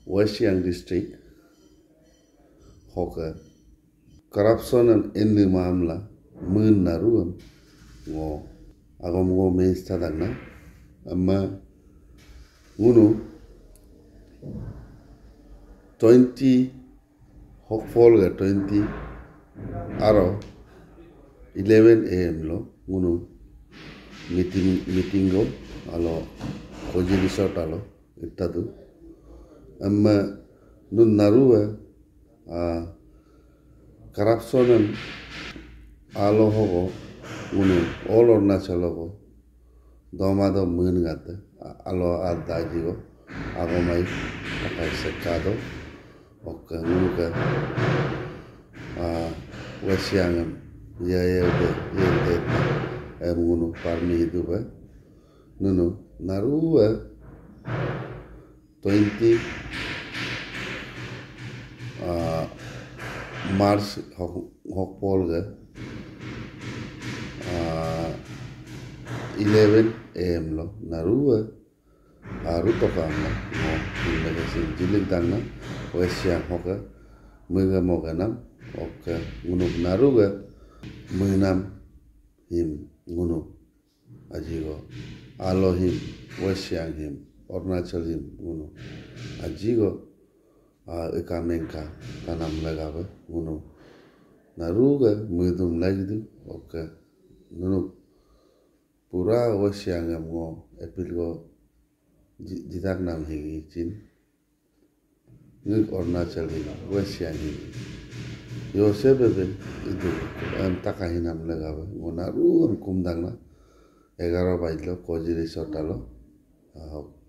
West Siang district hoka corruption and in the mamla mun naruam ngo agom ngo mes tadagna amma ngunu 20 hokfolga 20 aro 11 am lo ngunu meeting go alo koji resort alo ittadu amma nun naruwa corruption alo hogo ngunu all Arunachal hogo domado mun gata alo adaji go agomai akai sekado oka ngunu ka West Siang ya de ngunu parmi itu ba nunu naruwa 20 March hokpol ga 11 am lo naruwa aru tokanga mo ilaga sin jilintangna West Siang hoka muga moganam oka ngunu naruga munam him ngunu ajigo alohim West Siang him Arunachal him ngunu ajigo ikamenka tanam lagawa ngunu naruga mudum lagdu oka ngunu pura West Siang ngo epilgo jitak nam higi chin ngik Arunachal him West Siang him yo sebebe itu takahinam lagawa ngo naru kumdangna 11 bajlo koji resort alo